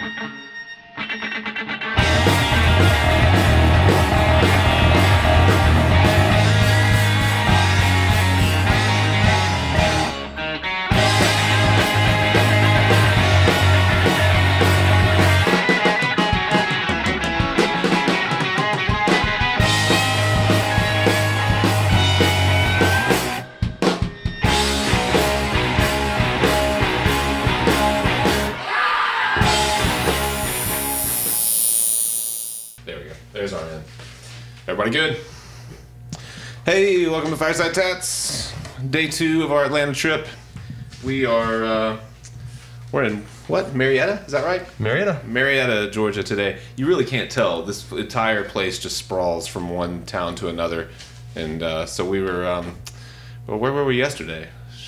Everybody good? Hey, welcome to Fireside Tats. Day 2 of our Atlanta trip. We are, we're in, what, Marietta? Is that right? Marietta, Georgia today. You really can't tell. This entire place just sprawls from one town to another. And so we were, well, where were we yesterday?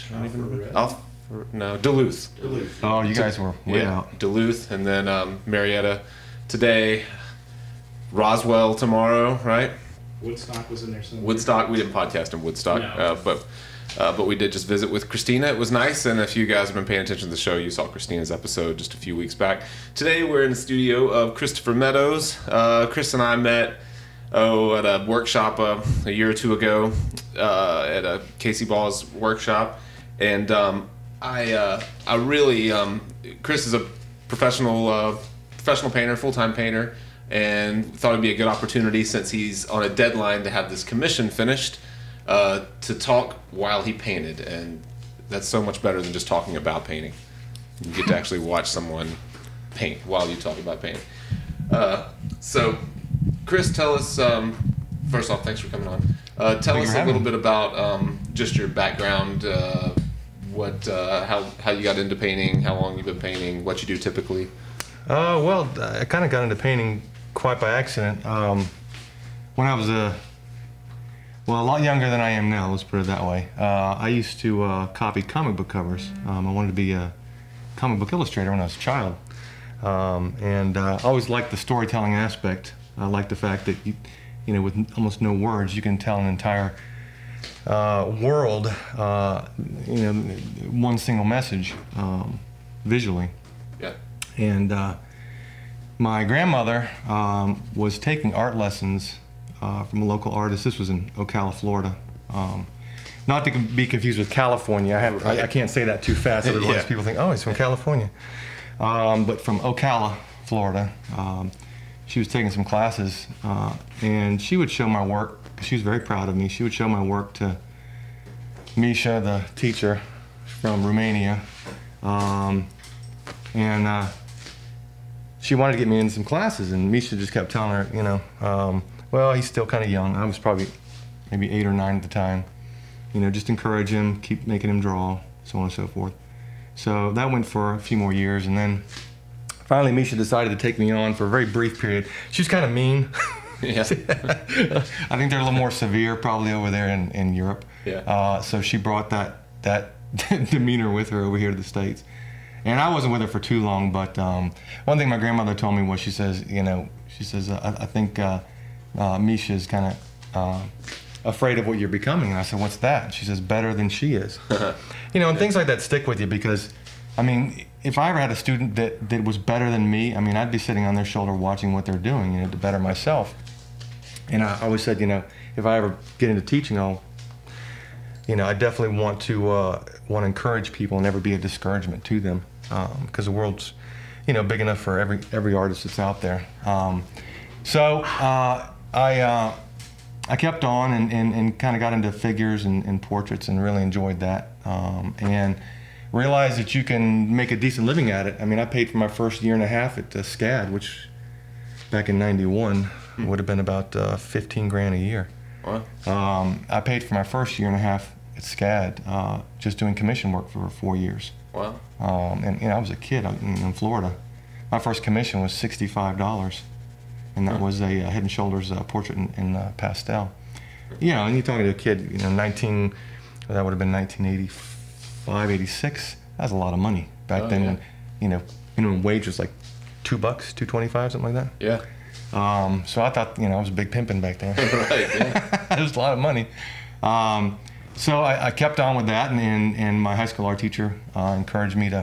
Duluth. Oh, you guys were way out. Duluth, and then Marietta today. Roswell tomorrow, right? Woodstock was in there somewhere. Woodstock, we didn't podcast in Woodstock, no. But we did just visit with Christina. It was nice, and if you guys have been paying attention to the show, you saw Christina's episode just a few weeks back. Today we're in the studio of Kristopher Meadows. Chris and I met at a workshop a year or two ago at a Casey Ball's workshop, and I really Chris is a professional painter, full-time painter. And thought it'd be a good opportunity, since he's on a deadline to have this commission finished, to talk while he painted. And that's so much better than just talking about painting. You get to actually watch someone paint while you talk about painting. So, Chris, tell us, first off, thanks for coming on. Tell us a little bit about just your background, how you got into painting, how long you've been painting, what you do typically. Well, I kind of got into painting quite by accident. When I was a lot younger than I am now, let's put it that way. I used to copy comic book covers. I wanted to be a comic book illustrator when I was a child. And I always liked the storytelling aspect. I liked the fact that, with almost no words, you can tell an entire world, one single message visually. Yeah. And my grandmother was taking art lessons from a local artist. This was in Ocala, Florida. Not to be confused with California. I can't say that too fast, otherwise people think, oh, he's from California. But from Ocala, Florida. She was taking some classes, and she would show my work. She was very proud of me. She would show my work to Misha, the teacher from Romania. She wanted to get me in some classes, and Misha just kept telling her, well, he's still kind of young. I was probably maybe 8 or 9 at the time. Just encourage him, keep making him draw, so on and so forth. So that went for a few more years, and then finally Misha decided to take me on for a very brief period. She was kind of mean. Yeah. I think they're a little more severe probably over there in Europe. Yeah. So she brought that demeanor with her over here to the States. And I wasn't with her for too long, but one thing my grandmother told me was, she says, I think Misha's kind of afraid of what you're becoming. And I said, what's that? And she says, better than she is. And things like that stick with you, because, I mean, if I ever had a student that was better than me, I mean, I'd be sitting on their shoulder watching what they're doing, to better myself. And I always said, if I ever get into teaching, I definitely want to encourage people and never be a discouragement to them, because the world's, big enough for every artist that's out there. So I kept on and kind of got into figures and portraits, and really enjoyed that, and realized that you can make a decent living at it. I mean, I paid for my first year and a half at SCAD, which back in '91 would have been about 15 grand a year. Wow. I paid for my first year and a half at SCAD, just doing commission work for 4 years. Wow. And I was a kid in Florida. My first commission was $65, and that was a Head and Shoulders portrait in pastel. And you're talking to a kid, that would have been 1985, 86. That was a lot of money back then. Yeah. When minimum wage was like $2, $2.25, something like that. Yeah. So I thought, I was a big pimpin' back then. Right. Yeah. It was a lot of money. So I kept on with that, and my high school art teacher encouraged me to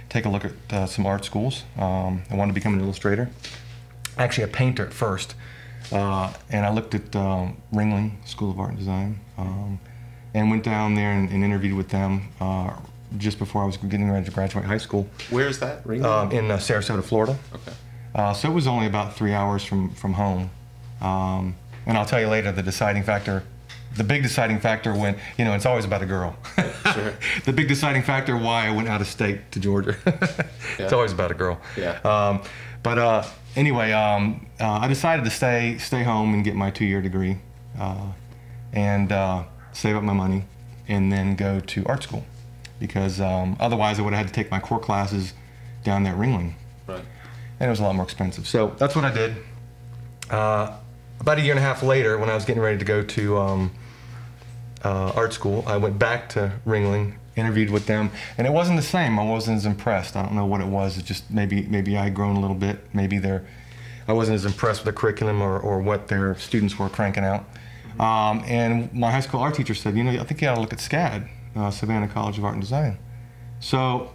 take a look at some art schools. I wanted to become an illustrator. Actually, a painter at first. And I looked at Ringling School of Art and Design and went down there and interviewed with them just before I was getting ready to graduate high school. Where is that, Ringling? In Sarasota, Florida. Okay. So it was only about 3 hours from home. And I'll tell you later the deciding factor. The big deciding factor when, it's always about a girl. Sure. The big deciding factor why I went out of state to Georgia. It's always about a girl. Yeah. Anyway, I decided to stay home and get my 2-year degree and save up my money and then go to art school because otherwise I would have had to take my core classes down there at Ringling. Right. And it was a lot more expensive. So that's what I did. About a year and a half later, when I was getting ready to go to art school, I went back to Ringling, interviewed with them, and it wasn't the same. I wasn't as impressed. I don't know what it was. It just maybe I had grown a little bit. Maybe I wasn't as impressed with the curriculum or what their students were cranking out. And my high school art teacher said, I think you ought to look at SCAD, Savannah College of Art and Design. So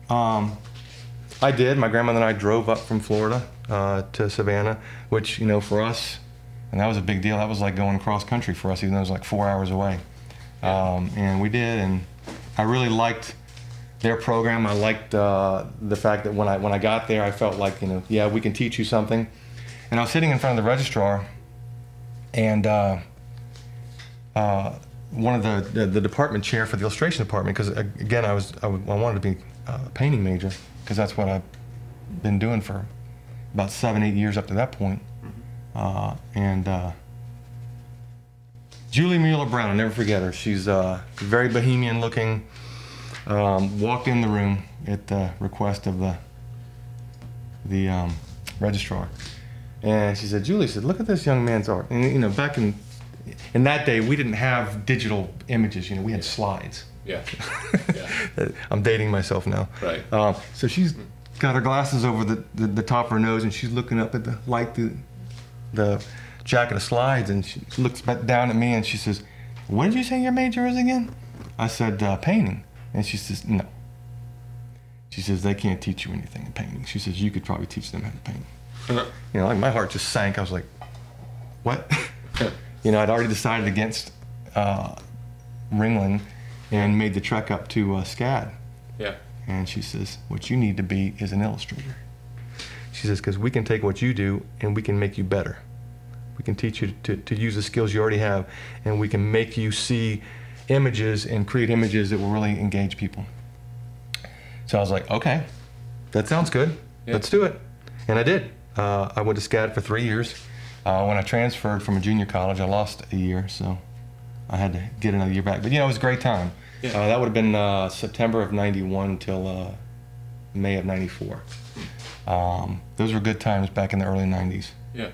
I did. My grandmother and I drove up from Florida to Savannah, which, for us, and that was a big deal. That was like going cross country for us, even though it was like 4 hours away. And we did, and I really liked their program. I liked the fact that when I got there, I felt like, we can teach you something. And I was sitting in front of the registrar, and one of the department chair for the illustration department, because again, I wanted to be a painting major, because that's what I've been doing for about 7-8 years up to that point. Julie Mueller-Brown, I'll never forget her. She's very bohemian looking. Walked in the room at the request of the registrar, and she said, "Julie said, look at this young man's art." And back in that day, we didn't have digital images. We had slides. Yeah. I'm dating myself now. Right. So she's got her glasses over the top of her nose, and she's looking up at the light through the jacket of slides, and she looks back down at me and she says, "What did you say your major is again?" I said, "Painting." And she says, "No." She says, "They can't teach you anything in painting." She says, "You could probably teach them how to paint." Like my heart just sank. I was like, what? I'd already decided against Ringling and made the trek up to SCAD. Yeah. And she says, "What you need to be is an illustrator." She says, "Because we can take what you do and we can make you better. We can teach you to use the skills you already have, and we can make you see images and create images that will really engage people." So I was like, okay, that sounds good. Yeah. Let's do it. And I did. I went to SCAD for 3 years. When I transferred from a junior college, I lost a year, so I had to get another year back. But it was a great time. Yeah. That would have been September of '91 till May of '94. Those were good times back in the early '90s. Yeah.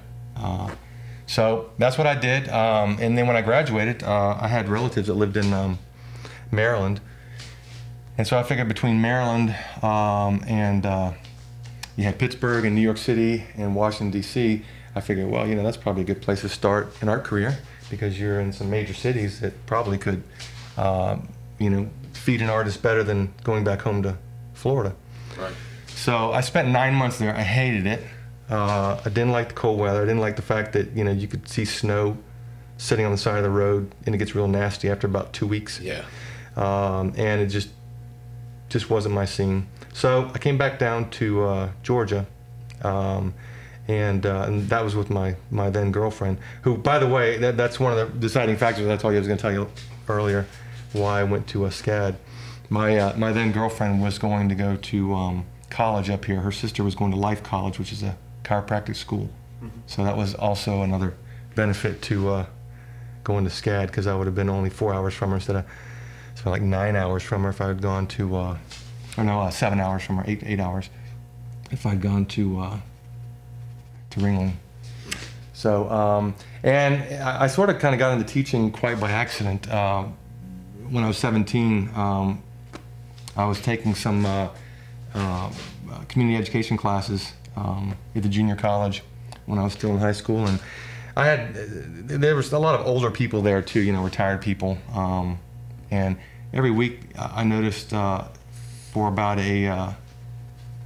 So that's what I did. And then when I graduated, I had relatives that lived in Maryland. And so I figured between Maryland and you had Pittsburgh and New York City and Washington, D.C., I figured, well, that's probably a good place to start an art career, because you're in some major cities that probably could, feed an artist better than going back home to Florida. Right. So I spent 9 months there. I hated it. I didn't like the cold weather. I didn't like the fact that you could see snow sitting on the side of the road, and it gets real nasty after about 2 weeks. Yeah. And it just wasn't my scene. So I came back down to Georgia, and that was with my then girlfriend, who, by the way, that's one of the deciding factors. That's all I was going to tell you earlier, why I went to SCAD. My then girlfriend was going to go to college up here. Her sister was going to Life College, which is a chiropractic school. Mm-hmm. So that was also another benefit to going to SCAD, because I would have been only 4 hours from her instead of like 9 hours from her if I had gone to, 7 hours from her, 8 hours if I'd gone to Ringling. So, and I sort of kind of got into teaching quite by accident. When I was 17, I was taking some community education classes at the junior college when I was still in high school, and there was a lot of older people there too, retired people, and every week I noticed for about a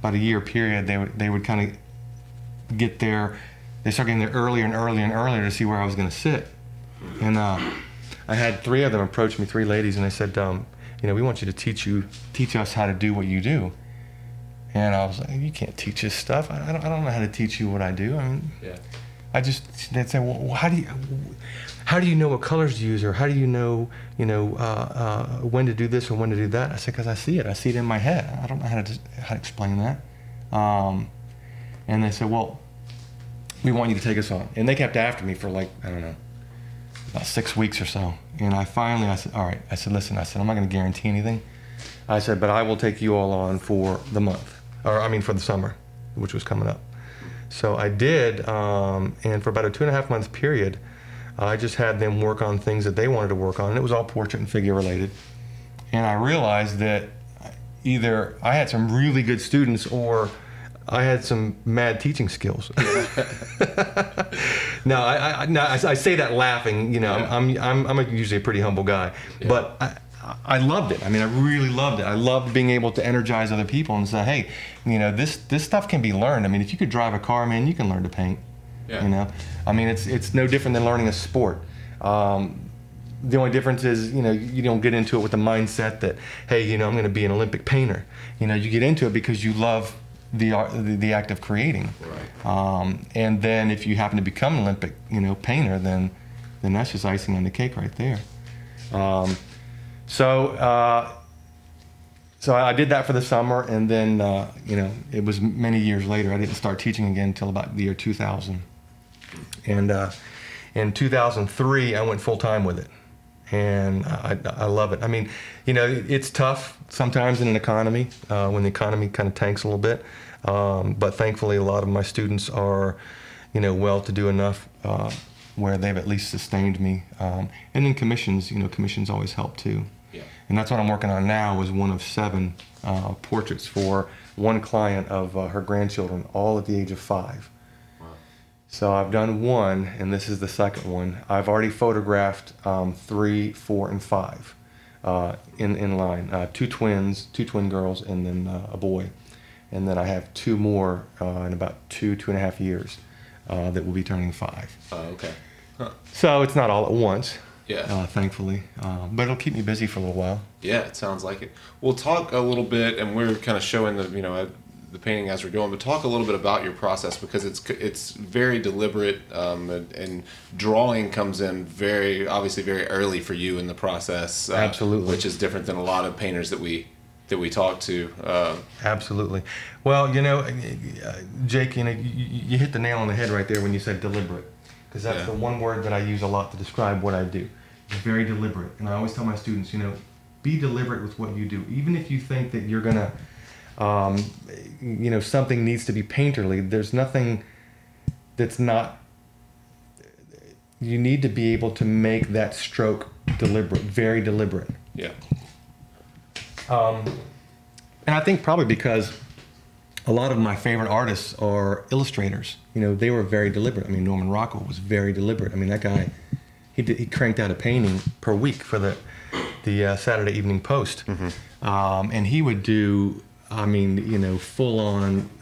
about a year period, they would kind of get there. They start getting there earlier and earlier and earlier to see where I was going to sit. And I had 3 of them approach me, 3 ladies, and they said, we want you to teach us how to do what you do. And I was like, you can't teach this stuff. I don't know how to teach you what I do. I mean, they'd say, well, how do you know what colors to use, or how do you know, when to do this or when to do that? I said, because I see it in my head. I don't know how to explain that. And they said, well, we want you to take us on. And they kept after me for like, I don't know, about 6 weeks or so. And I said, all right. I said, listen, I'm not going to guarantee anything. I said, but I will take you all on for the month, for the summer, which was coming up. So I did, and for about a 2.5 month period, I just had them work on things that they wanted to work on, and it was all portrait and figure related. And I realized that either I had some really good students or I had some mad teaching skills. Now, I say that laughing. I'm usually a pretty humble guy, but I loved it. I mean, I really loved it. I loved being able to energize other people and say, hey, this stuff can be learned. I mean, if you could drive a car, man, you can learn to paint. Yeah. I mean, it's no different than learning a sport. The only difference is, you don't get into it with the mindset that, hey, I'm going to be an Olympic painter. You get into it because you love the act of creating. Right. And then if you happen to become an Olympic, painter, then that's just icing on the cake right there. So I did that for the summer, and then it was many years later. I didn't start teaching again until about the year 2000. And in 2003, I went full time with it, and I love it. I mean, it's tough sometimes in an economy when the economy kind of tanks a little bit, but thankfully a lot of my students are, well-to-do enough where they've at least sustained me. And then commissions, commissions always help too. Yeah. And that's what I'm working on now, is one of 7 portraits for one client of her grandchildren, all at the age of 5. Wow. So I've done 1, and this is the second one. I've already photographed 3, 4, and 5 in line. 2 twin girls, and then a boy. And then I have 2 more in about 2.5 years that will be turning 5. Oh, okay. Huh. So it's not all at once. Yeah. Thankfully. But it'll keep me busy for a little while. Yeah, it sounds like it. We'll talk a little bit, and we're kind of showing the painting as we're going, but talk a little bit about your process, because it's very deliberate, and drawing comes in very early for you in the process. Absolutely. Which is different than a lot of painters that we talk to. Absolutely. Well, Jake, you hit the nail on the head right there when you said deliberate. Because that's the one word that I use a lot to describe what I do. It's very deliberate. And I always tell my students, be deliberate with what you do. Even if you think that you're going to, something needs to be painterly, there's nothing that's not. You need to be able to make that stroke deliberate, very deliberate. Yeah. And I think probably because a lot of my favorite artists are illustrators. They were very deliberate. I mean, Norman Rockwell was very deliberate. I mean, that guy, he cranked out a painting per week for the Saturday Evening Post. Mm-hmm. And he would do, full-on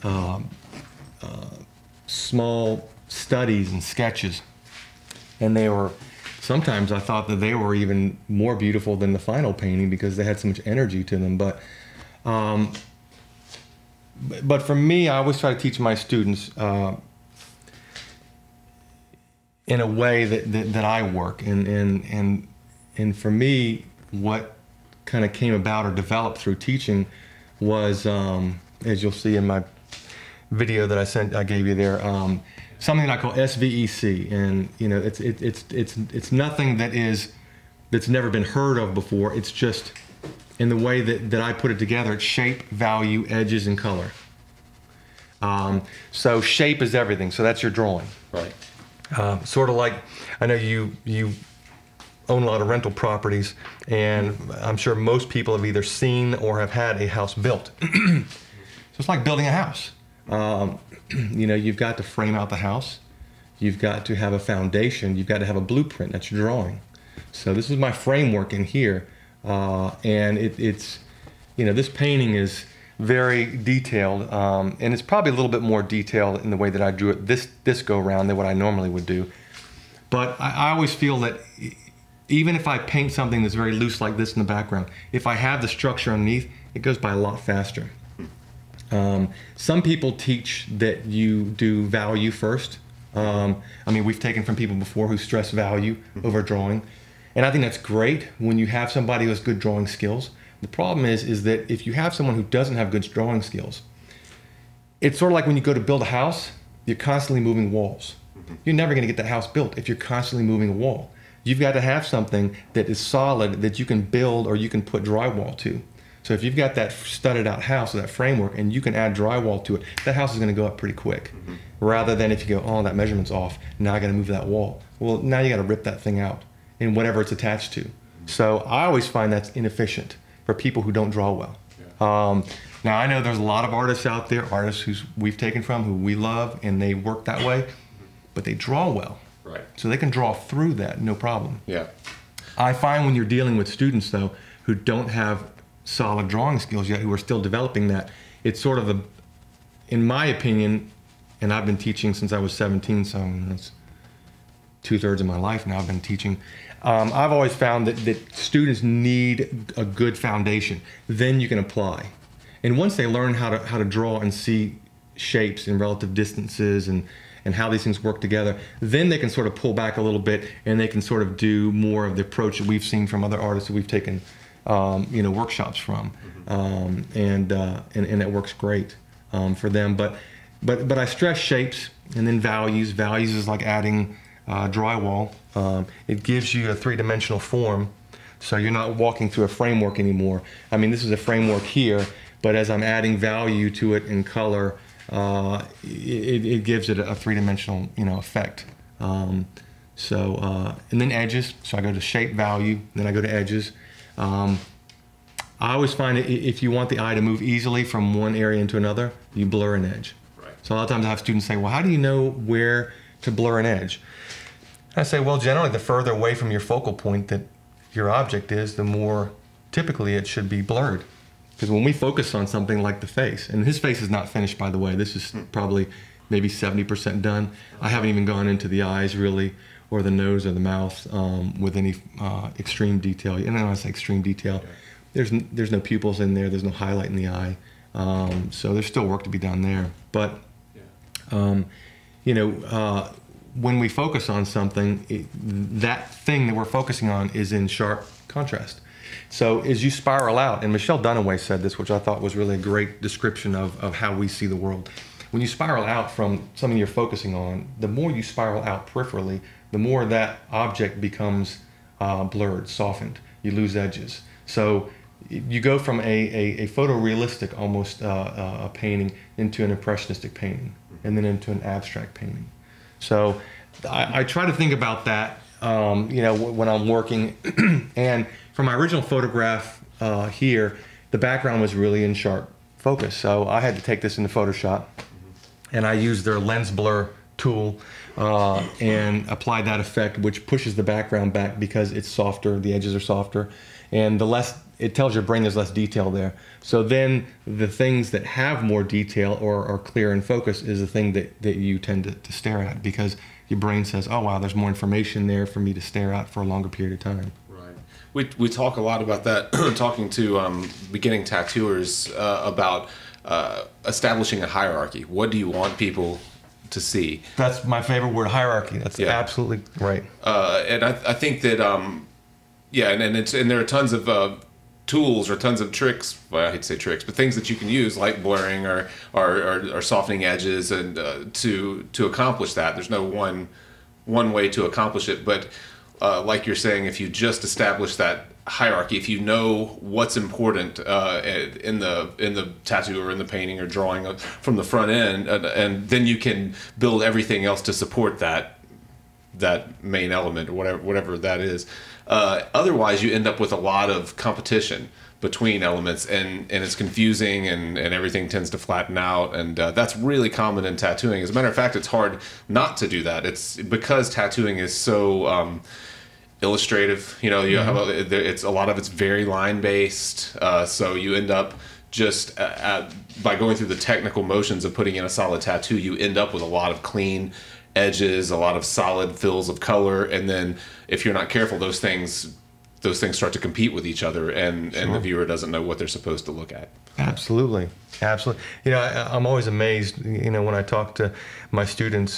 small studies and sketches. And sometimes I thought that they were even more beautiful than the final painting because they had so much energy to them. But for me, I always try to teach my students in a way that I work, and for me, what kind of came about or developed through teaching was, as you'll see in my video that I gave you there, something that I call SVEC, and it's nothing that's never been heard of before. It's just, in the way that I put it together, it's shape, value, edges, and color. So shape is everything. So that's your drawing. Right. Sort of like, I know you own a lot of rental properties, and I'm sure most people have either seen or have had a house built. So it's like building a house. You've got to frame out the house. You've got to have a foundation. You've got to have a blueprint. That's your drawing. So this is my framework in here. And it's this painting is, very detailed, and it's probably a little bit more detailed in the way that I drew it this go around than what I normally would do. But I always feel that even if I paint something that's very loose like this in the background, if I have the structure underneath, it goes by a lot faster. Some people teach that you do value first. I mean, we've taken from people before who stress value over drawing. And I think that's great when you have somebody who has good drawing skills. The problem is that if you have someone who doesn't have good drawing skills, it's sort of like when you go to build a house, you're constantly moving walls. You're never going to get that house built if you're constantly moving a wall. You've got to have something that is solid that you can build or you can put drywall to. So if you've got that studded out house or that framework and you can add drywall to it, that house is going to go up pretty quick. Rather than if you go, oh, that measurement's off, now I got to move that wall. Well, now you got to rip that thing out in whatever it's attached to. So I always find that's inefficient for people who don't draw well. Now I know there's a lot of artists out there, artists who we've taken from, who we love, and they work that way, but they draw well. Right. So they can draw through that, no problem. Yeah. I find when you're dealing with students, though, who don't have solid drawing skills yet, who are still developing that, it's sort of in my opinion, and I've been teaching since I was 17, so that's 2/3 of my life now I've been teaching. I've always found that students need a good foundation. Then you can apply. And once they learn how to draw and see shapes and relative distances and how these things work together, then they can sort of pull back a little bit and they can sort of do more of the approach that we've seen from other artists that we've taken workshops from. And it works great for them. But I stress shapes and then values. Values is like adding drywall. It gives you a three-dimensional form, so you're not walking through a framework anymore. I mean, this is a framework here, but as I'm adding value to it in color, it gives it a three-dimensional, effect. And then edges. So I go to shape, value, then I go to edges. I always find if you want the eye to move easily from one area into another, you blur an edge. Right. So a lot of times I have students say, well, how do you know where to blur an edge? I say, well, generally the further away from your focal point that your object is, the more typically it should be blurred. Because when we focus on something like the face, and his face is not finished, by the way, this is probably maybe 70% done. I haven't even gone into the eyes really, or the nose or the mouth with any extreme detail. And when I say extreme detail, there's no pupils in there, there's no highlight in the eye. So there's still work to be done there. But, when we focus on something, that thing that we're focusing on is in sharp contrast. So as you spiral out, and Michelle Dunaway said this, which I thought was really a great description of how we see the world. When you spiral out from something you're focusing on, the more you spiral out peripherally, the more that object becomes blurred, softened. You lose edges. So you go from a photorealistic almost a painting into an impressionistic painting, and then into an abstract painting. So I try to think about that, when I'm working. And for my original photograph here, the background was really in sharp focus. So I had to take this into Photoshop, and I used their lens blur tool and applied that effect, which pushes the background back because it's softer, the edges are softer, and it tells your brain there's less detail there. So then the things that have more detail or are clear in focus is the thing that you tend to stare at, because your brain says, oh wow, there's more information there for me to stare at for a longer period of time. Right. We talk a lot about that, talking to beginning tattooers about establishing a hierarchy. What do you want people to see? That's my favorite word, hierarchy. That's absolutely right. And I think that, and there are tons of tools or tons of tricks, well, I hate to say tricks, but things that you can use, like blurring or softening edges, and to accomplish that. There's no one way to accomplish it, but like you're saying, if you just establish that hierarchy, if you know what's important in the tattoo or in the painting or drawing from the front end, and then you can build everything else to support that main element or whatever that is. Otherwise, you end up with a lot of competition between elements, and it's confusing, and everything tends to flatten out, and that's really common in tattooing. As a matter of fact, it's hard not to do that. It's because tattooing is so illustrative. You have it's a lot of it's very line based, so you end up just by going through the technical motions of putting in a solid tattoo, you end up with a lot of clean edges, a lot of solid fills of color, and then if you're not careful, those things start to compete with each other, and the viewer doesn't know what they're supposed to look at. Absolutely. You know, I'm always amazed, you know, when I talk to my students,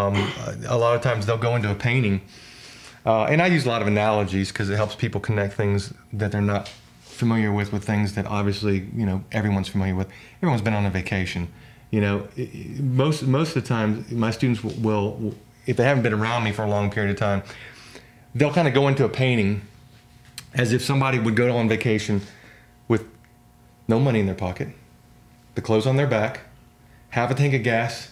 a lot of times they'll go into a painting, and I use a lot of analogies because it helps people connect things that they're not familiar with things that obviously, you know, everyone's familiar with. Everyone's been on a vacation. You know, most of the time, my students will, if they haven't been around me for a long period of time, they'll kind of go into a painting as if somebody would go on vacation with no money in their pocket, the clothes on their back, have a tank of gas,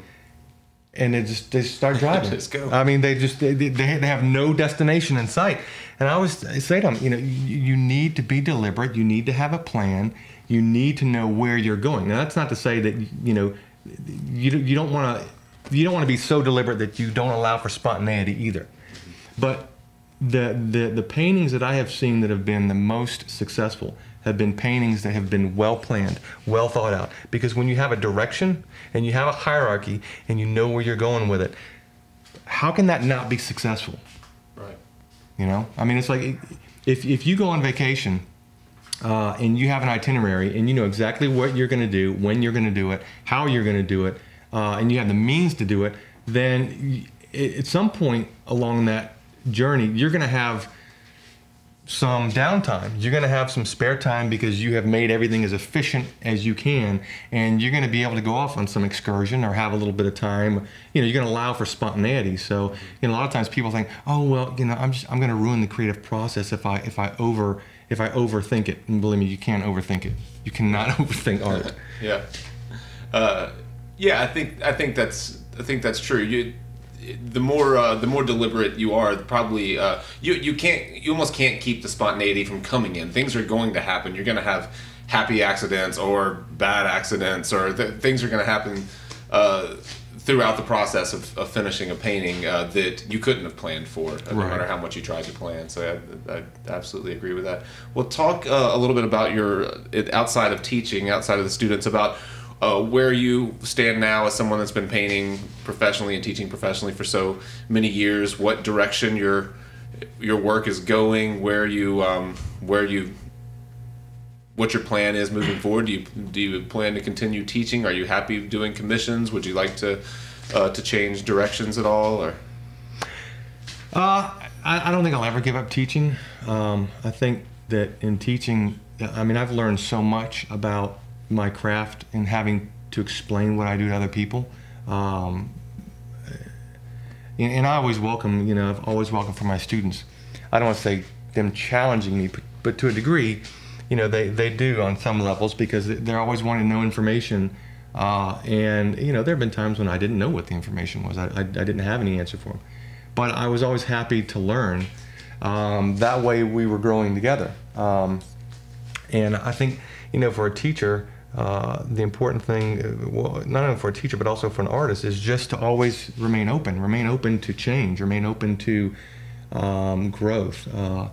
and they start driving. Just go. I mean, they have no destination in sight. And I always say to them, you know, you need to be deliberate. You need to have a plan. You need to know where you're going. Now, that's not to say that, you know, you don't want to be so deliberate that you don't allow for spontaneity either. But the paintings that I have seen that have been the most successful have been paintings that have been well planned, well thought out. Because when you have a direction and you have a hierarchy and you know where you're going with it, how can that not be successful? Right. You know, I mean, it's like if you go on vacation and you have an itinerary and you know exactly what you're going to do, when you're going to do it, how you're going to do it, and you have the means to do it, then at some point along that journey, you're going to have some downtime. You're going to have some spare time because you have made everything as efficient as you can, and you're going to be able to go off on some excursion or have a little bit of time. You know, you're going to allow for spontaneity. So, you know, a lot of times people think, oh well, you know, I'm going to ruin the creative process if I overthink it. And believe me, you can't overthink it. You cannot overthink art. Yeah. I think that's true. The more deliberate you are, probably you almost can't keep the spontaneity from coming in. Things are going to happen. You're going to have happy accidents or bad accidents, or things are going to happen throughout the process of finishing a painting that you couldn't have planned for, no matter how much you tried to plan. So I absolutely agree with that. Well, talk a little bit about your outside of teaching, outside of the students, about where you stand now as someone that's been painting professionally and teaching professionally for so many years. What direction your work is going? What your plan is moving forward? Do you plan to continue teaching? Are you happy doing commissions? Would you like to change directions at all? Or I don't think I'll ever give up teaching. I think that in teaching, I mean, I've learned so much about my craft and having to explain what I do to other people. And I always welcome, you know, I've always welcomed for my students. I don't want to say them challenging me, but to a degree, you know, they do on some levels, because they're always wanting to know information. And, you know, there have been times when I didn't know what the information was. I didn't have any answer for them. But I was always happy to learn. That way we were growing together. And I think, you know, for a teacher, the important thing, well, not only for a teacher, but also for an artist, is just to always remain open to change, remain open to growth.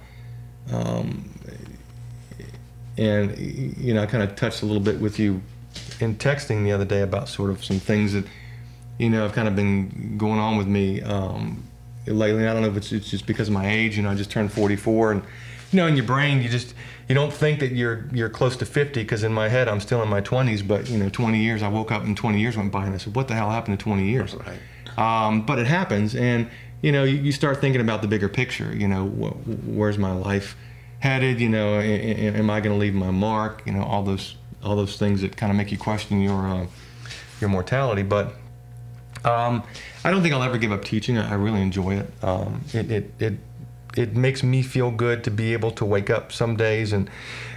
And, you know, I kind of touched a little bit with you in texting the other day about sort of some things that, you know, have kind of been going on with me lately. I don't know if it's just because of my age. You know, I just turned 44, and, you know, in your brain, you don't think that you're close to 50, because in my head I'm still in my 20s, but, you know, 20 years, I woke up and 20 years went by, and I said, what the hell happened to 20 years? Right. But it happens, and, you know, you start thinking about the bigger picture. You know, where's my life headed? You know, am I going to leave my mark? You know, all those things that kind of make you question your mortality. But I don't think I'll ever give up teaching. I really enjoy it. It makes me feel good to be able to wake up some days and,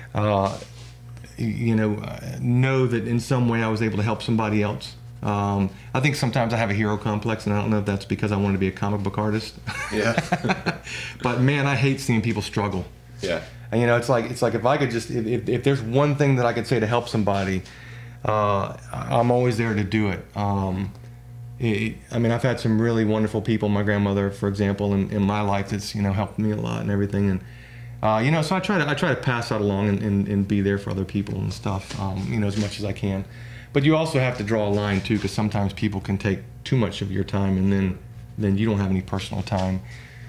you know that in some way I was able to help somebody else. I think sometimes I have a hero complex, and I don't know if that's because I wanted to be a comic book artist. Yeah. But man, I hate seeing people struggle. Yeah. And, you know, it's like if I could just, if there's one thing that I could say to help somebody, I'm always there to do it. I mean, I've had some really wonderful people. My grandmother, for example, in my life, that's, you know, helped me a lot and everything. So I try to pass that along and be there for other people and stuff, as much as I can. But you also have to draw a line too, because sometimes people can take too much of your time, and then you don't have any personal time.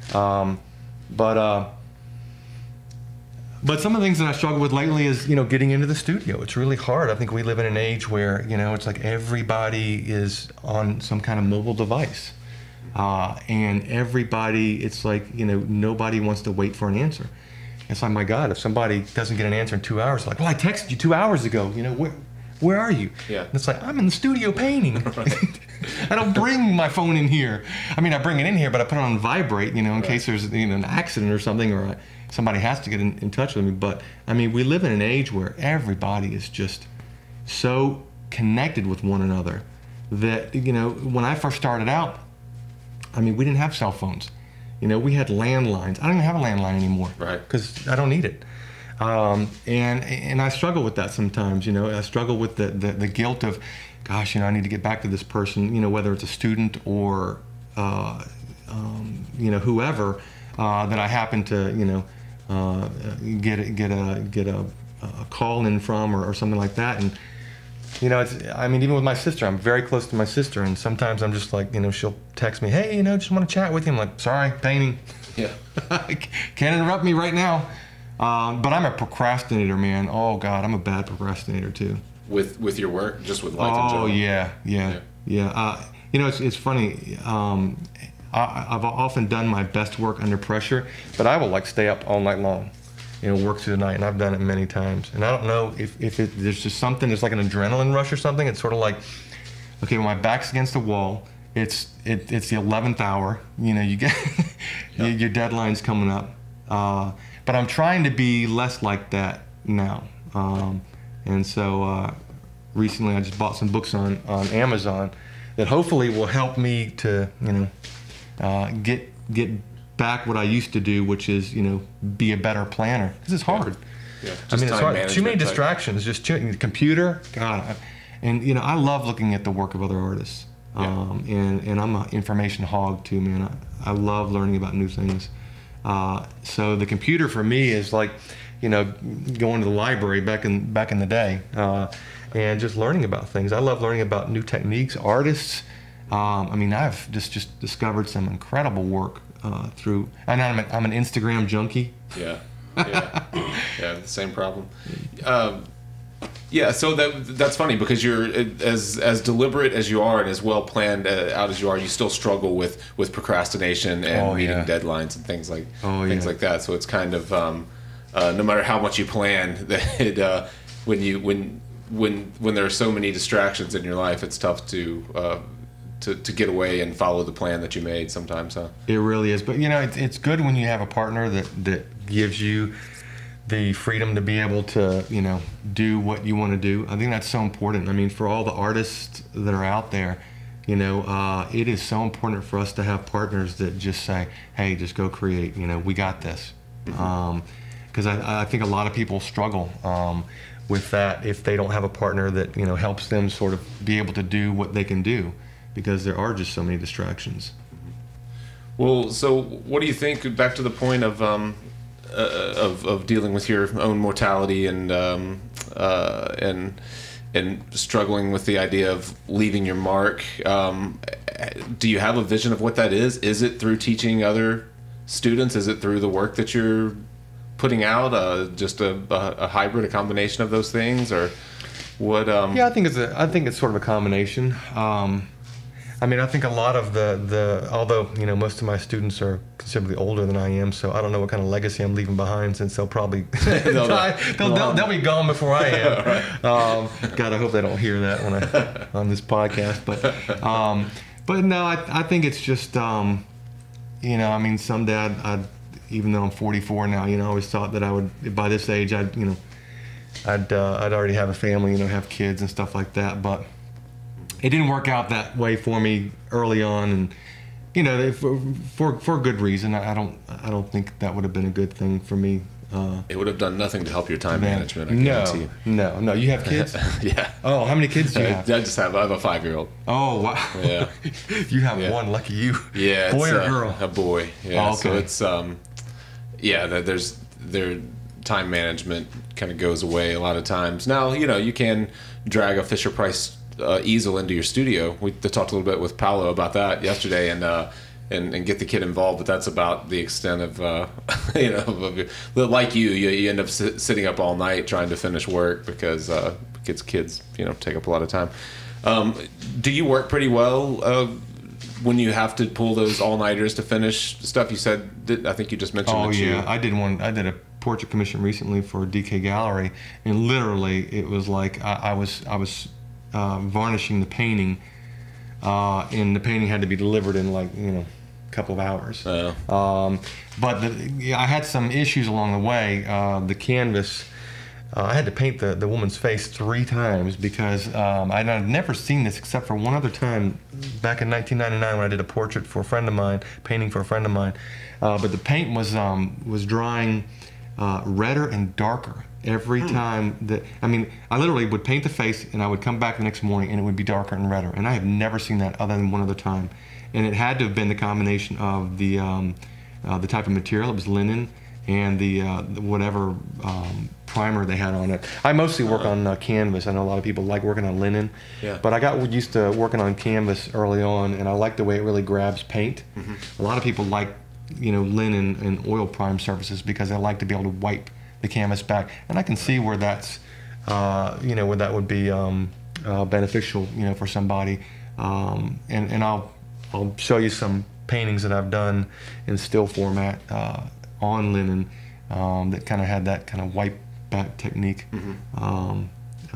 But some of the things that I struggle with lately is, getting into the studio. It's really hard. I think we live in an age where, it's like everybody is on some kind of mobile device. And everybody, it's like, nobody wants to wait for an answer. It's like, my God, if somebody doesn't get an answer in 2 hours, like, well, I texted you 2 hours ago, where are you? Yeah. And it's like, I'm in the studio painting. I don't bring my phone in here. I mean, I bring it in here, but I put it on vibrate, in case there's an accident or something, or somebody has to get in touch with me. But I mean, we live in an age where everybody is just so connected with one another that, when I first started out, I mean, we didn't have cell phones. We had landlines. I don't even have a landline anymore. Right. Because I don't need it. And I struggle with that sometimes. I struggle with the guilt of, gosh, I need to get back to this person, whether it's a student or, whoever, that I happen to, get a call in from or something like that. And, even with my sister, I'm very close to my sister, and sometimes I'm just like, she'll text me, hey, just want to chat with you. I'm like, sorry, painting. Yeah. Can't interrupt me right now. But I'm a procrastinator, man. Oh God, I'm a bad procrastinator too. With your work, just with life in general? Oh yeah. It's funny. I've often done my best work under pressure, but I will stay up all night long, work through the night, and I've done it many times. And I don't know if there's just something, it's like an adrenaline rush or something. It's sort of like, okay, when my back's against the wall, it's the 11th hour. You get your deadline's coming up. But I'm trying to be less like that now. And so recently I just bought some books on Amazon that hopefully will help me to, get back what I used to do, which is, be a better planner. Because it's hard. Yeah. It's hard. Too many distractions. Just computer, God. And, I love looking at the work of other artists. Yeah. And I'm an information hog too, man. I love learning about new things. So the computer for me is like, going to the library back in the day, and just learning about things. I love learning about new techniques, artists. I've just discovered some incredible work through, and I'm an Instagram junkie. Yeah, the same problem. So that's funny because you're as deliberate as you are and as well planned out as you are. You still struggle with procrastination and meeting deadlines and things like that. So it's kind of no matter how much you plan, that when there are so many distractions in your life, it's tough to get away and follow the plan that you made sometimes. Huh? It really is, but it's good when you have a partner that gives you the freedom to be able to, do what you want to do. I think that's so important. For all the artists that are out there, it is so important for us to have partners that just say, hey, just go create, we got this. Because I think a lot of people struggle with that if they don't have a partner that, helps them sort of be able to do what they can do, because there are just so many distractions. Well, so what do you think, back to the point of dealing with your own mortality and struggling with the idea of leaving your mark, do you have a vision of what that is? Is it through teaching other students? Is it through the work that you're putting out? Just a hybrid, a combination of those things, or what? Yeah, I think it's sort of a combination. I think a lot of although most of my students are considerably older than I am, so I don't know what kind of legacy I'm leaving behind, since they'll probably they'll be gone before I am. Right. God, I hope they don't hear that on this podcast. But no, I think it's just someday I'd even though I'm 44 now, I always thought that I would, by this age, I'd already have a family, have kids and stuff like that, but it didn't work out that way for me early on, and for good reason. I don't think that would have been a good thing for me. It would have done nothing to help your time management. I guarantee you. No. You have kids? Yeah. Oh, how many kids do you have? I have a 5-year-old. Oh wow. Yeah. You have one. Lucky you. Yeah. Boy or girl? A boy. Yeah. Oh, okay. So it's their time management kind of goes away a lot of times. Now, you can drag a Fisher Price easel into your studio. We talked a little bit with Paolo about that yesterday, and get the kid involved, but that's about the extent of like you end up sitting up all night trying to finish work because kids take up a lot of time. Do you work pretty well when you have to pull those all-nighters to finish stuff? You said, I think you just mentioned. Oh yeah, I did a portrait commission recently for DK Gallery, and literally it was like I was varnishing the painting, and the painting had to be delivered in like a couple of hours. But I had some issues along the way. The canvas, I had to paint the woman's face 3 times because I'd never seen this except for one other time back in 1999 when I did a portrait for a friend of mine, painting for a friend of mine. But the paint was drying redder and darker every time I literally would paint the face and I would come back the next morning and it would be darker and redder, and I have never seen that other than one other time. And it had to have been the combination of the type of material. It was linen and the whatever primer they had on it. I mostly work on canvas. I know a lot of people like working on linen, but I got used to working on canvas early on, and I like the way it really grabs paint. A lot of people like linen and oil prime surfaces because they like to be able to wipe the canvas back, and I can see where that's where that would be beneficial for somebody. And I'll show you some paintings that I've done in still format on linen that kind of had that kind of wipe back technique, and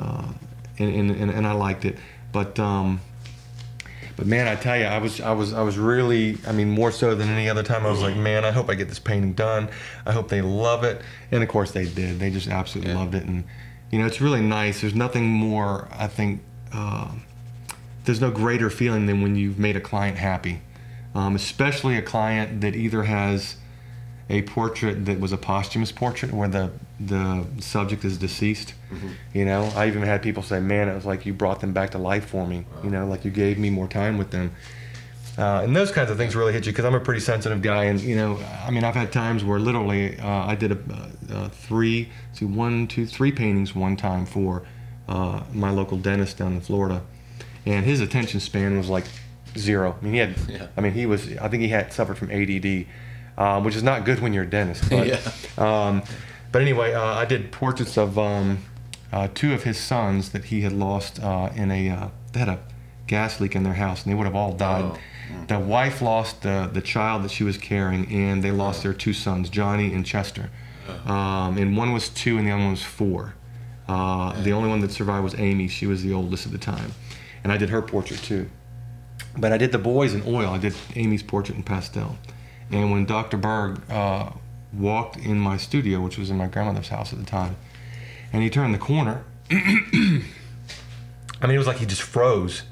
I liked it. But man, I tell you, I was really, more so than any other time, I was like, man, I hope I get this painting done. I hope they love it. And of course they did. They just absolutely loved it. And it's really nice. There's nothing more, I think, there's no greater feeling than when you've made a client happy, especially a client that either has a portrait that was a posthumous portrait where the subject is deceased. I even had people say, man, it was like you brought them back to life for me. Wow. Like you gave me more time with them. And those kinds of things really hit you because I'm a pretty sensitive guy, and I've had times where literally I did three paintings one time for my local dentist down in Florida, and his attention span was like 0. He had, I think he had suffered from ADD, which is not good when you're a dentist. But, but anyway, I did portraits of 2 of his sons that he had lost in they had a gas leak in their house, and they would have all died. The wife lost the child that she was carrying, and they lost their 2 sons, Johnny and Chester. And one was 2 and the other one was 4. The only one that survived was Amy. She was the oldest at the time. And I did her portrait too. But I did the boys in oil. I did Amy's portrait in pastel. And when Dr. Berg walked in my studio, which was in my grandmother's house at the time, and he turned the corner, it was like he just froze.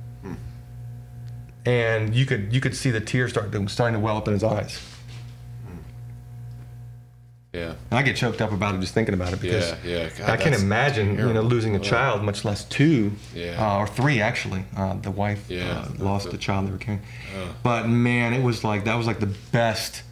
And you could see the tears starting to well up in his eyes. Yeah. And I get choked up about it just thinking about it because God, I can't imagine losing a child, much less 2 or 3 actually. The wife lost the child they were carrying. But man, it was like that was like the best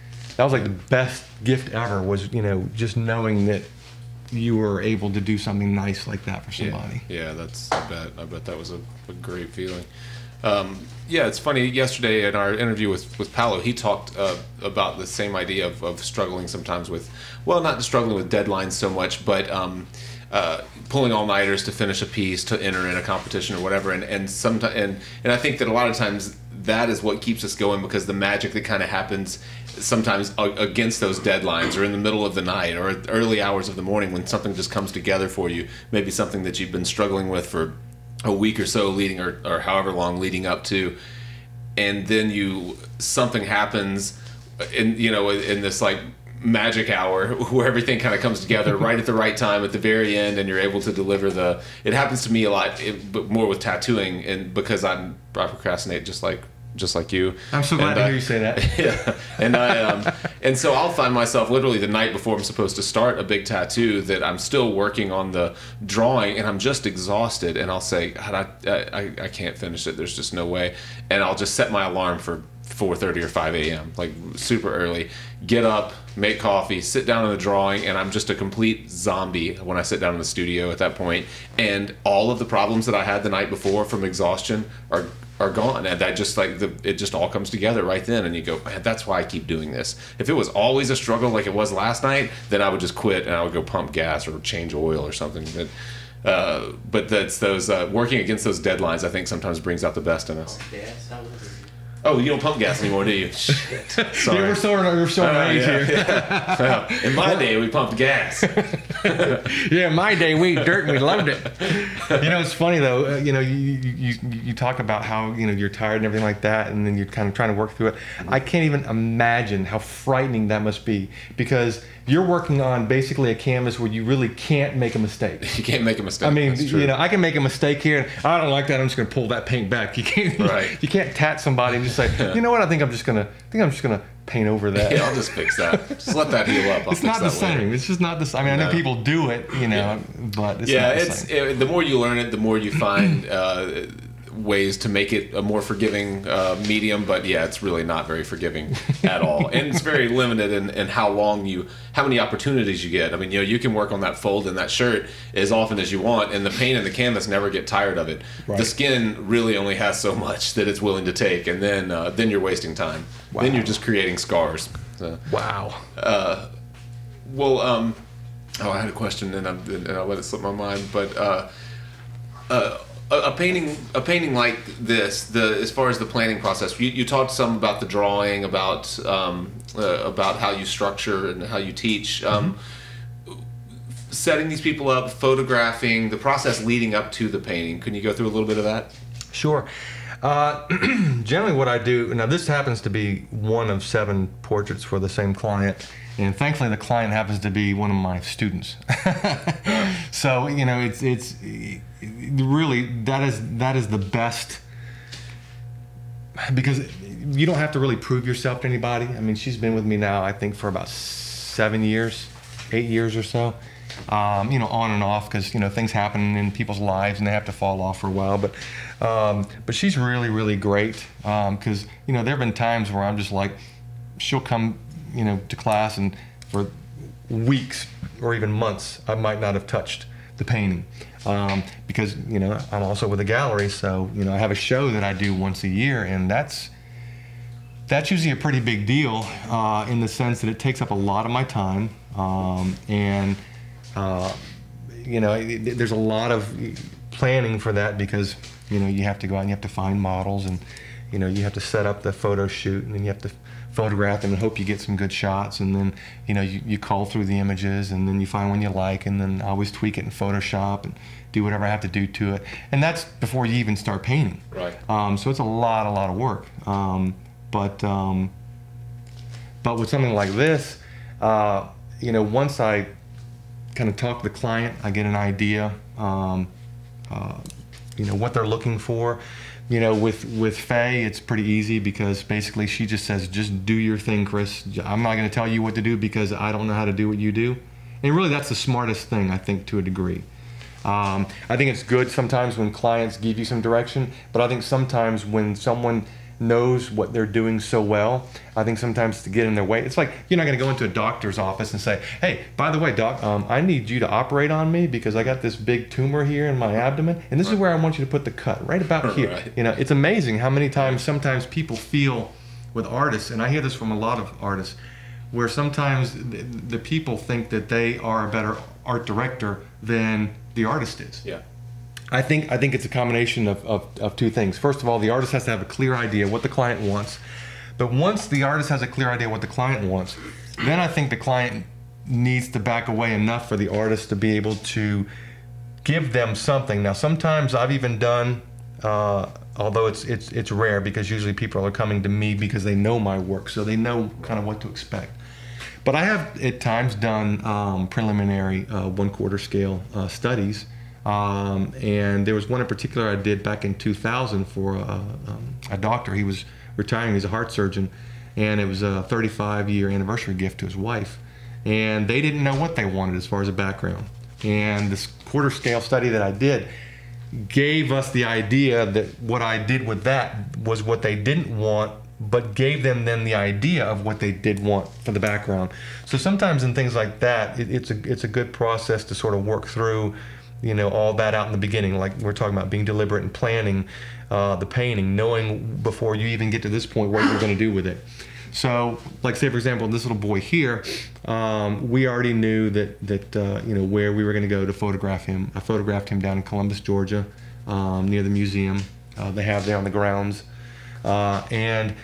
gift ever was just knowing that you were able to do something nice like that for somebody. I bet that was a great feeling. It's funny, yesterday in our interview with Paolo, he talked about the same idea of struggling sometimes with, not struggling with deadlines so much, but pulling all-nighters to finish a piece, to enter in a competition or whatever, and I think that a lot of times that is what keeps us going, because the magic that kind of happens sometimes against those deadlines, or in the middle of the night, or early hours of the morning, when something just comes together for you, maybe something that you've been struggling with for a week or so leading, or however long leading up to, and then something happens in this like magic hour where everything kind of comes together right at the right time at the very end, and you're able to deliver it happens to me a lot, but more with tattooing, and because I procrastinate just like you. I'm so glad to hear you say that. And so I'll find myself literally the night before I'm supposed to start a big tattoo that I'm still working on the drawing, and I'm just exhausted, and I'll say, God, I can't finish it. There's just no way. And I'll just set my alarm for 4:30 or 5 a.m., like super early. Get up, make coffee, sit down in the drawing, and I'm just a complete zombie when I sit down in the studio at that point. And all of the problems that I had the night before from exhaustion are gone, and that just it just all comes together right then. And you go, man, that's why I keep doing this. If it was always a struggle like it was last night, then I would just quit and I would go pump gas or change oil or something. But that's those working against those deadlines, I think, sometimes brings out the best in us. Oh, you don't pump gas anymore, do you? Shit. Sorry. Yeah, we're showing age here. Yeah. Well, in my day, we pumped gas. Yeah, in my day, we ate dirt and we loved it. It's funny though. You talk about how you're tired and everything like that, and then you're kind of trying to work through it. I can't even imagine how frightening that must be, because you're working on basically a canvas where you really can't make a mistake. You can't make a mistake. I mean, I can make a mistake here, and I don't like that. I'm just going to pull that paint back. You can't. Right. You can't tat somebody and just say, you know what? I think I'm just gonna paint over that. Yeah, I'll just fix that. Just let that heal up. It's not the same. It's just not the same. I mean, I know people do it, but it's not the same. The more you learn it, the more you find ways to make it a more forgiving medium. But yeah, it's really not very forgiving at all, and it's very limited in how many opportunities you get. I mean, you can work on that fold in that shirt as often as you want, and the paint and the canvas never get tired of it. Right. The skin really only has so much that it's willing to take, and then you're wasting time. Wow. Then you're just creating scars. So, wow. I had a question and I let it slip my mind, but a painting like this, as far as the planning process, you talked some about the drawing, about how you structure and how you teach. Setting these people up, photographing, the process leading up to the painting. Can you go through a little bit of that? Sure. Generally what I do, now this happens to be one of 7 portraits for the same client, and thankfully the client happens to be one of my students. So, it's really, that is the best, because you don't have to really prove yourself to anybody. I mean, she's been with me now, I think, for about 8 years or so. On and off, because things happen in people's lives and they have to fall off for a while. But she's really, really great, because there have been times where I'm just like, she'll come to class, and for weeks or even months I might not have touched the painting, because I'm also with a gallery, so I have a show that I do once a year, and that's usually a pretty big deal, in the sense that it takes up a lot of my time, and there's a lot of planning for that, because you have to go out and you have to find models, and you have to set up the photo shoot, and then you have to photograph them and hope you get some good shots, and then you cull through the images, and then you find one you like, and then I always tweak it in Photoshop and do whatever I have to do to it, and that's before you even start painting. Right. So it's a lot of work. But with something like this, once I kind of talk to the client, I get an idea, what they're looking for. With Faye, it's pretty easy, because basically she just says, just do your thing, Chris. I'm not going to tell you what to do, because I don't know how to do what you do. And really, that's the smartest thing, I think, to a degree. I think it's good sometimes when clients give you some direction, but I think sometimes when someone knows what they're doing so well, I think sometimes to get in their way, it's like you're not going to go into a doctor's office and say, hey, by the way, doc, I need you to operate on me, because I got this big tumor here in my abdomen, and this is where I want you to put the cut, right about here. Right. It's amazing how many times sometimes people feel with artists, and I hear this from a lot of artists, where sometimes the people think that they are a better art director than the artist is. Yeah. I think it's a combination of 2 things. First of all, the artist has to have a clear idea what the client wants. But once the artist has a clear idea what the client wants, then I think the client needs to back away enough for the artist to be able to give them something. Now, sometimes I've even done, although it's rare, because usually people are coming to me because they know my work, so they know kind of what to expect. But I have at times done preliminary 1/4 scale studies. And there was one in particular I did back in 2000 for a doctor. He was retiring, he's a heart surgeon, and it was a 35-year anniversary gift to his wife. And they didn't know what they wanted as far as a background. And this 1/4 scale study that I did gave us the idea that what I did with that was what they didn't want but gave them then the idea of what they did want for the background. So sometimes in things like that, it's a good process to sort of work through, all that out in the beginning. Like we're talking about being deliberate and planning the painting, knowing before you even get to this point what you're going to do with it. So, like say for example, this little boy here, we already knew that where we were going to go to photograph him. I photographed him down in Columbus, Georgia, near the museum they have there on the grounds. I'm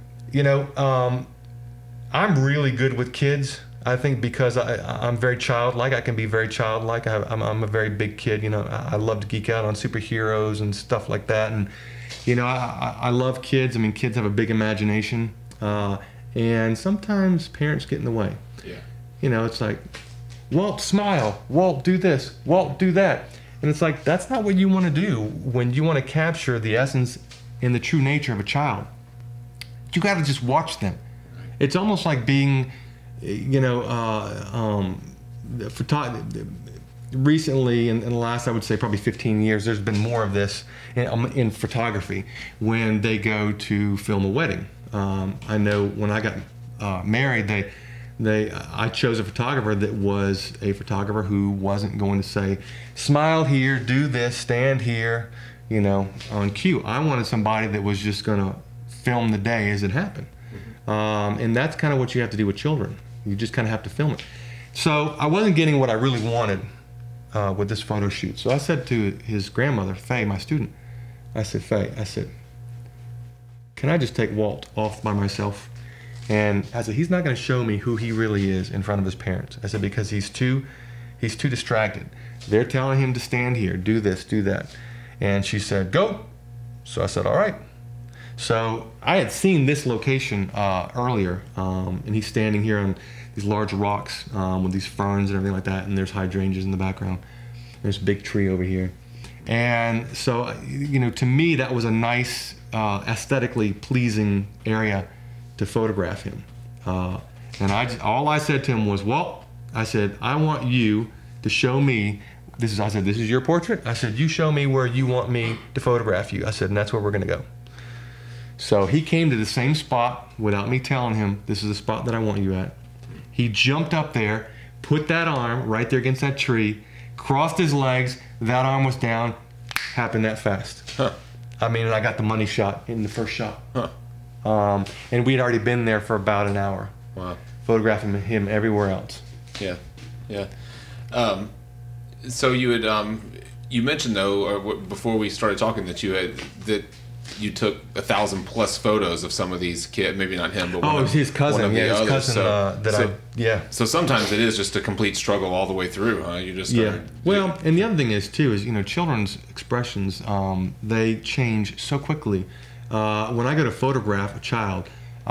really good with kids. I think because I'm very childlike. I can be very childlike. I'm a very big kid. I love to geek out on superheroes and stuff like that. And I love kids. I mean, kids have a big imagination, and sometimes parents get in the way. Yeah. It's like, Walt, smile. Walt, do this. Walt, do that. And it's like, that's not what you want to do when you want to capture the essence and the true nature of a child. You got to just watch them. It's almost like being, recently, in the last, I would say probably 15 years, there's been more of this in photography when they go to film a wedding. I know when I got married, I chose a photographer that was a photographer who wasn't going to say, smile here, do this, stand here, on cue. I wanted somebody that was just going to film the day as it happened. And that's kind of what you have to do with children. You just kind of have to film it. So I wasn't getting what I really wanted with this photo shoot. So I said to his grandmother, Faye, my student, I said, Faye, can I just take Walt off by myself? And I said, he's not going to show me who he really is in front of his parents. I said, because he's too distracted. They're telling him to stand here, do this, do that. And she said, go. So I said, all right. So I had seen this location earlier, and he's standing here on these large rocks with these ferns and everything like that, and there's hydrangeas in the background. There's a big tree over here. And so, to me, that was a nice, aesthetically pleasing area to photograph him. And all I said to him was, well, I said, I want you to show me, this is your portrait? I said, you show me where you want me to photograph you. I said, and that's where we're going to go. So he came to the same spot without me telling him, this is the spot that I want you at. He jumped up there, put that arm right there against that tree, crossed his legs, that arm was down, happened that fast. Huh. I mean, and I got the money shot in the first shot. Huh. And we'd already been there for about an hour. Wow. Photographing him everywhere else. Yeah, yeah. So you had, you mentioned though, before we started talking, that you took 1,000+ photos of some of these kids. Maybe not him, but one of his cousin. the His others. cousin. So sometimes it is just a complete struggle all the way through, huh? You just Well, and the other thing is too children's expressions, they change so quickly. When I go to photograph a child,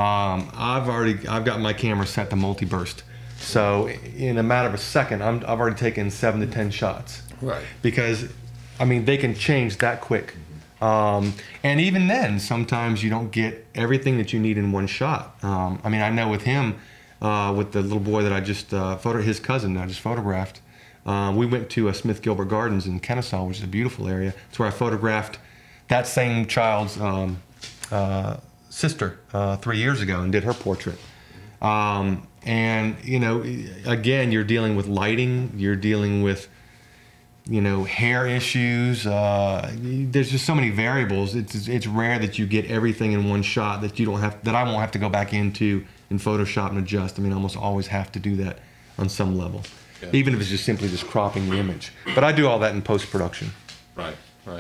I've got my camera set to multi-burst. So in a matter of a second, I've already taken 7 to 10 shots. Right. Because, they can change that quick. And even then, sometimes you don't get everything that you need in one shot. I know with him, with the little boy that I just his cousin that I just photographed, we went to Smith Gilbert Gardens in Kennesaw, which is a beautiful area. It's where I photographed that same child's sister 3 years ago and did her portrait. And again, you're dealing with lighting, you're dealing with hair issues. There's just so many variables. It's rare that you get everything in one shot that I won't have to go back into in Photoshop and adjust. I almost always have to do that on some level, even if it's just simply just cropping the image. But I do all that in post-production. Right.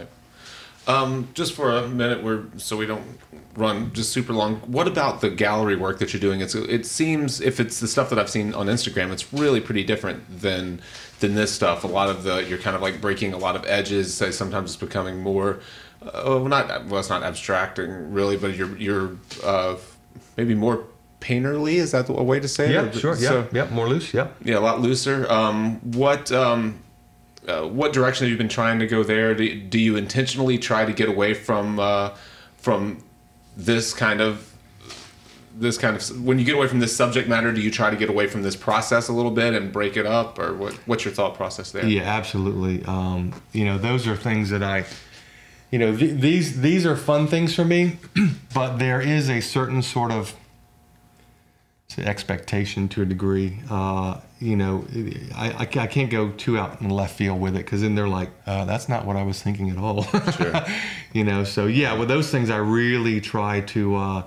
Just for a minute, so we don't run just super long. What about the gallery work that you're doing? It seems, if it's the stuff that I've seen on Instagram, it's really pretty different than this stuff. A lot of you're kind of like breaking a lot of edges. Sometimes it's becoming more, it's not abstracting really, but you're maybe more painterly. Is that a way to say it? Yeah, sure. Yeah, more loose. Yeah, a lot looser. What direction have you been trying to go there? Do you intentionally try to get away from this kind of when you get away from this subject matter? Do you try to get away from this process a little bit and break it up, or what's your thought process there? Yeah, absolutely. Those are things that these are fun things for me. but there is a certain sort of expectation to a degree. You know, I can't go too out in the left field with it, because then they're like, that's not what I was thinking at all. Sure. You know, so yeah, with those things I really try to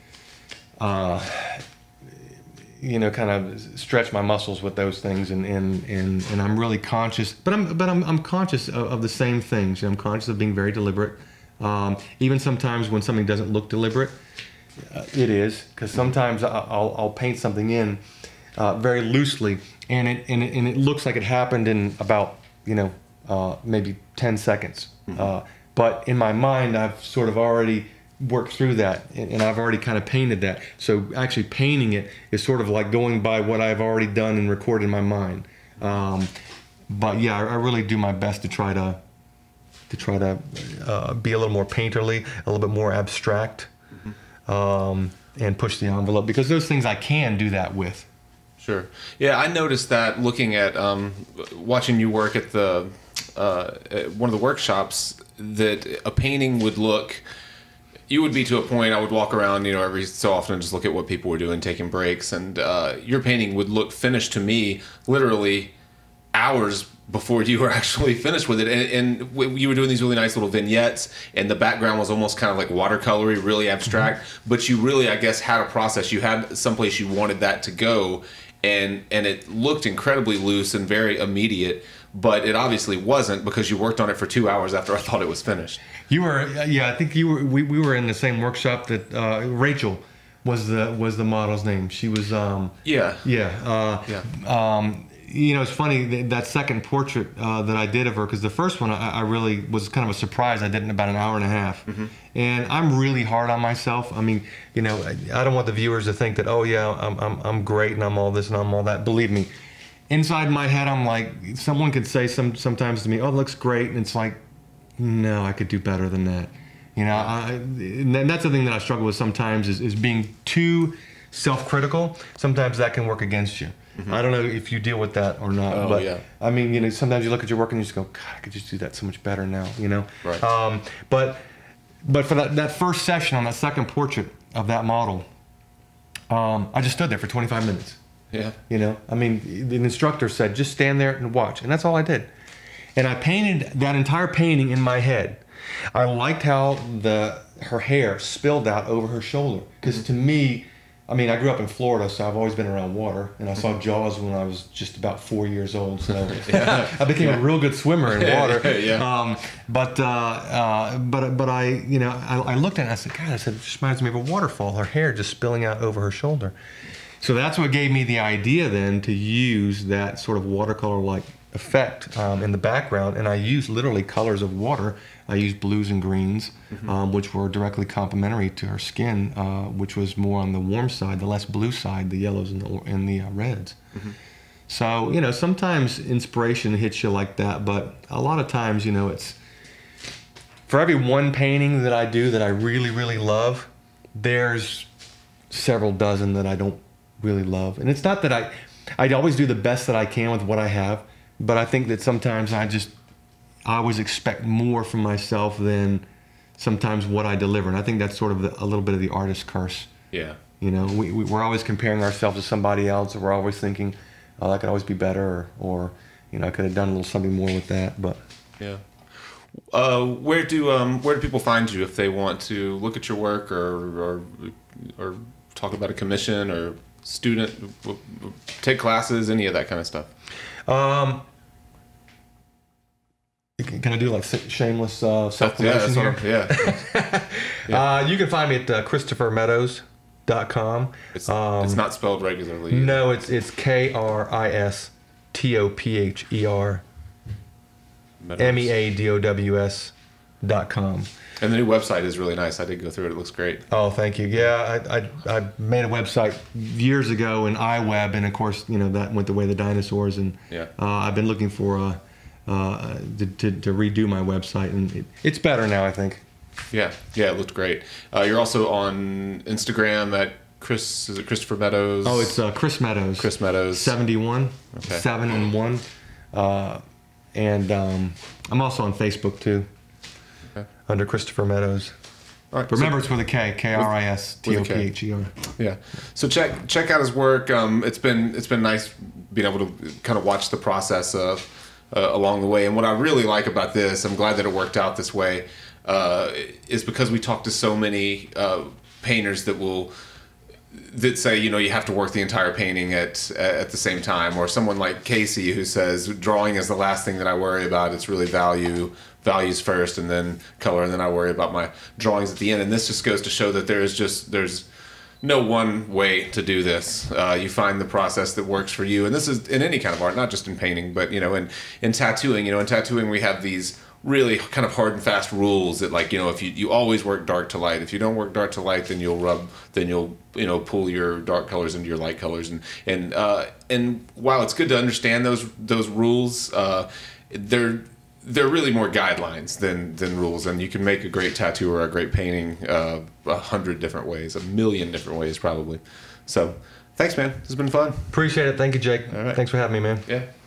you know, kind of stretch my muscles with those things, and I'm really conscious, but I'm conscious of the same things. I'm conscious of being very deliberate. Even sometimes when something doesn't look deliberate, it is, because sometimes I'll paint something in very loosely, and it looks like it happened in about, you know, maybe 10 seconds. But in my mind, I've sort of already worked through that, and I've already kind of painted that. So actually painting it is sort of like going by what I've already done and recorded in my mind. But yeah, I really do my best to try to be a little more painterly, a little bit more abstract, and push the envelope, because those things I can do that with. Sure. Yeah, I noticed that looking at watching you work at the at one of the workshops, that a painting would look. You would be to a point, I would walk around, you know, every so often and just look at what people were doing, taking breaks, and your painting would look finished to me literally hours before you were actually finished with it. And you were doing these really nice little vignettes, and the background was almost kind of like watercolory, really abstract, but you really, I guess, had a process. You had someplace you wanted that to go, and it looked incredibly loose and very immediate. But it obviously wasn't, because you worked on it for 2 hours after I thought it was finished. You were, yeah, I think you were. We were in the same workshop that Rachel was the model's name. She was. Yeah. You know, it's funny that second portrait that I did of her, because the first one I really was kind of a surprise. I did it in about an hour and a half, and I'm really hard on myself. I mean, you know, I don't want the viewers to think that, oh yeah, I'm great and I'm all this and I'm all that. Believe me. Inside my head, I'm like, someone could say sometimes to me, "Oh, it looks great," and it's like, no, I could do better than that. You know, and that's the thing that I struggle with sometimes is being too self-critical. Sometimes that can work against you. I don't know if you deal with that or not, but yeah. I mean, you know, sometimes you look at your work and you just go, God, I could just do that so much better now. You know, right. But for that first session on that second portrait of that model, I just stood there for 25 minutes. Yeah. You know, I mean, the instructor said, just stand there and watch. And that's all I did. And I painted that entire painting in my head. I liked how her hair spilled out over her shoulder. Because to me, I mean, I grew up in Florida, so I've always been around water. And I saw Jaws when I was just about 4 years old. So I became a real good swimmer in water. But I, you know, I looked at it and I said, God, it just reminds me of a waterfall. Her hair just spilling out over her shoulder. So that's what gave me the idea then to use that sort of watercolor-like effect in the background, and I used literally colors of water. I used blues and greens, which were directly complementary to her skin, which was more on the warm side, the less blue side, the yellows and the reds. So, you know, sometimes inspiration hits you like that, but a lot of times, you know, it's for every one painting that I do that I really, really love, there's several dozen that I don't really love. And it's not that I always do the best that I can with what I have, but I think that sometimes I always expect more from myself than sometimes what I deliver. And I think that's sort of a little bit of the artist's curse. Yeah. You know, we're always comparing ourselves to somebody else, or we're always thinking, oh, that could always be better, or you know, I could have done a little something more with that. But yeah. Where do people find you if they want to look at your work or talk about a commission or student, take classes, any of that kind of stuff? Can I do like shameless self-promotion here? Yeah. You can find me at KristopherMeadows.com. It's not spelled regularly. No, it's KristopherMeadows.com. And the new website is really nice. I did go through it. It looks great. Oh, thank you. Yeah, I made a website years ago in iWeb, and of course, you know, that went the way of the dinosaurs. And I've been looking for to redo my website, and it's better now, I think. Yeah, it looked great. You're also on Instagram at Kristopher Meadows? Oh, it's Chris Meadows. Chris Meadows. 71. Okay. 7 and 1. And I'm also on Facebook too. Okay. Under Kristopher Meadows. All right. Remember, it's with a K. Kristopher. Yeah. So check out his work. It's been nice being able to kind of watch the process along the way. And what I really like about this, I'm glad that it worked out this way, is because we talked to so many painters that say, you have to work the entire painting at the same time, or someone like Casey who says drawing is the last thing that I worry about. It's really values first, and then color, and then I worry about my drawings at the end. And this just goes to show that there's no one way to do this. You find the process that works for you, and this is in any kind of art, not just in painting, but in tattooing. In tattooing we have these really kind of hard and fast rules that, like, if you always work dark to light. If you don't work dark to light, then you'll pull your dark colors into your light colors, and while it's good to understand those rules, they're really more guidelines than rules, and you can make a great tattoo or a great painting 100 different ways, 1,000,000 different ways probably. So thanks, man. This has been fun. Appreciate it. Thank you, Jake. All right. Thanks for having me, man. Yeah.